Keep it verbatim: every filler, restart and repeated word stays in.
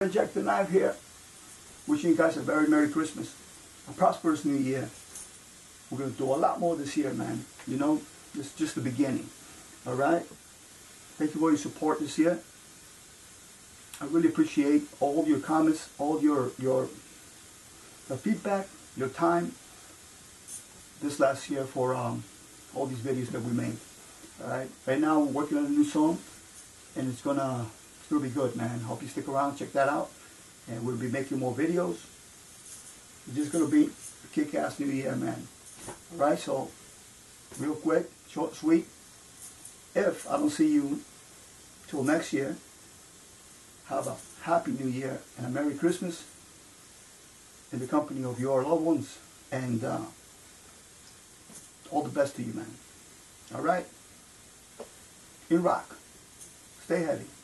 Jack the Knife here, wishing you guys a very Merry Christmas, a prosperous New Year. We're going to do a lot more this year, man. You know, it's just the beginning. All right? Thank you for your support this year. I really appreciate all of your comments, all of your, your the feedback, your time this last year for um, all these videos that we made. All right? Right now, we're working on a new song, and it's going to it's gonna be good, man. Hope you stick around, check that out. And we'll be making more videos. It's just going to be a kick-ass New Year, man. Alright, so real quick, short, sweet. If I don't see you till next year, have a happy New Year and a Merry Christmas in the company of your loved ones. And uh, all the best to you, man. Alright? In rock. Stay heavy.